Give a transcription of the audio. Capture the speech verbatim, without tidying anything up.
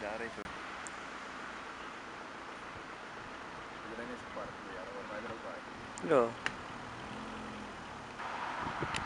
जा रहे हैं इधर नहीं से पार्क में यार और इधर पार्क लो